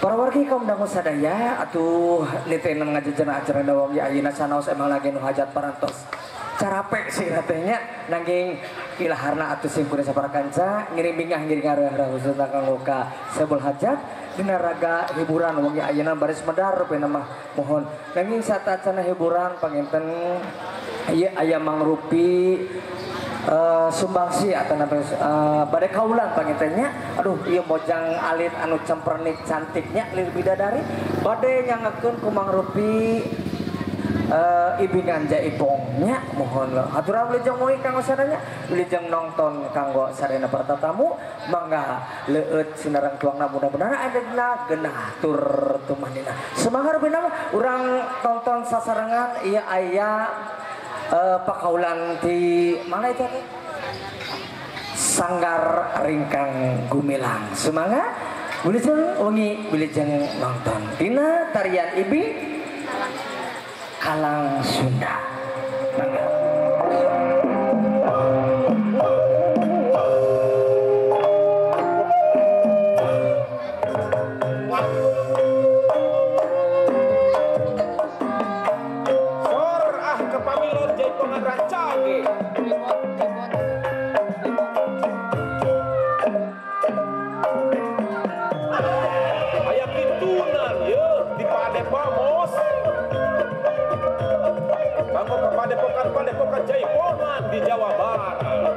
Para wargi kaum dangu sadaya atuh nitena ngajajan acara dawang ya ayeuna sanaos emang lagi nu hajat parantos. Carape sih katanya nanging ilaharna atuh simpure sapara kanca ngiring bingah ngiring arah khususna kanggo ka sebeul hajat dina raga hiburan wong ya ayeuna baris medar pena mah mohon nanging satacana hiburan panginten ieu aya mangrupi sumbangsi atau badai kaulan pangintennya aduh iya mojang alit anu cempernik cantiknya lir bidadari badai nyangakeun ku mangrupi ibingan jaipongnya mohon lo haturang wilujeng moe kanggo sadaya wilujeng nonton kanggo sarena para tamu mangga leueut sinareng tuangna mudah-mudahan aya dina geunah tur tumanina semangar bina urang tonton sasarengan ieu aya pakaulan di mana itu Sanggar Ringkang Gumilang semangat wilujeng wengi wilujeng nonton dina tarian Ibi Kalang Sunda mangga. Padepokan Jaipongan di Jawa Barat.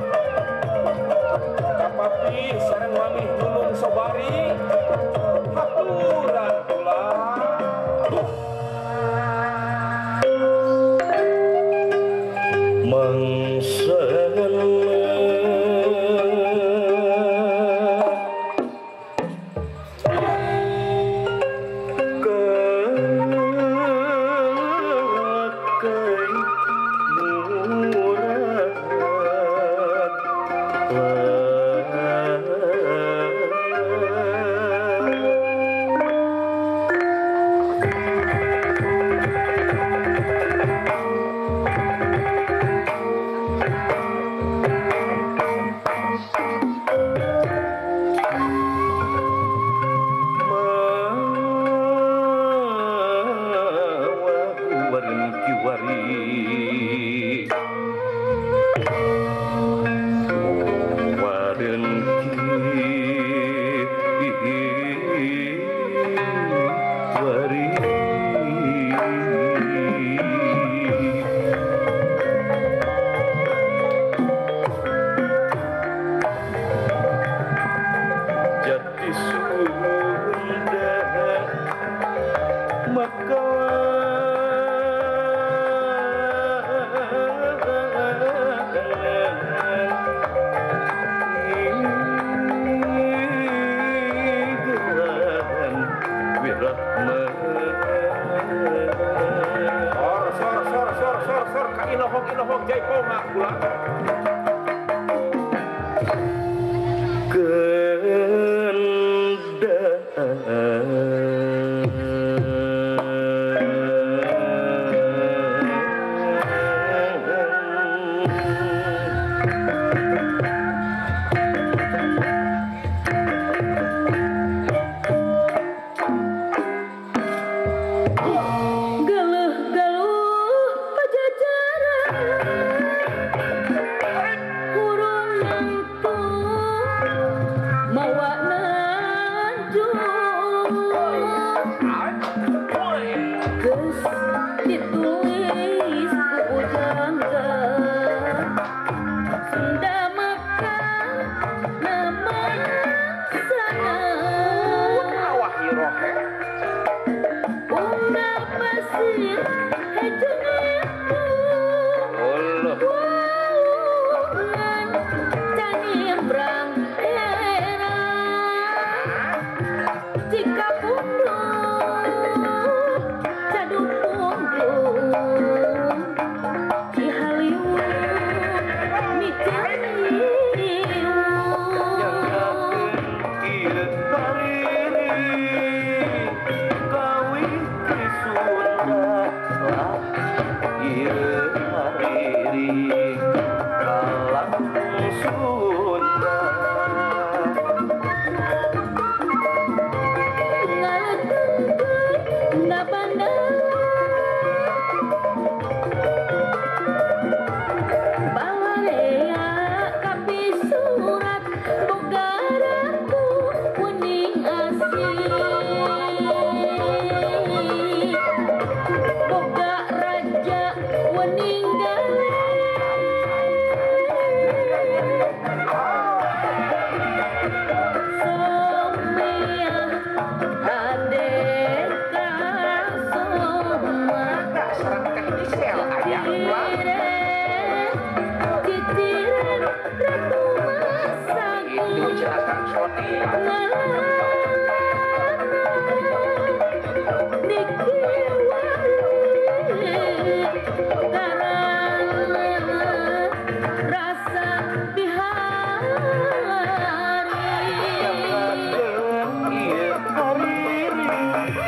Kapapi sareng mami Nunung Sobari haturan pula. Aduh. Inohok Jaipongan pula.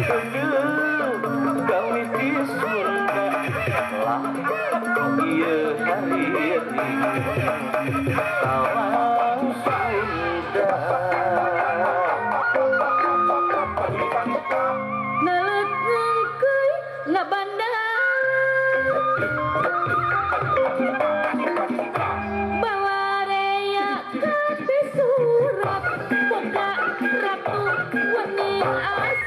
gawe di Sunda lah ieu hari kawan Sunda Nelet ngeuy ngabandang bawa rea kabeh surat boga ratu wening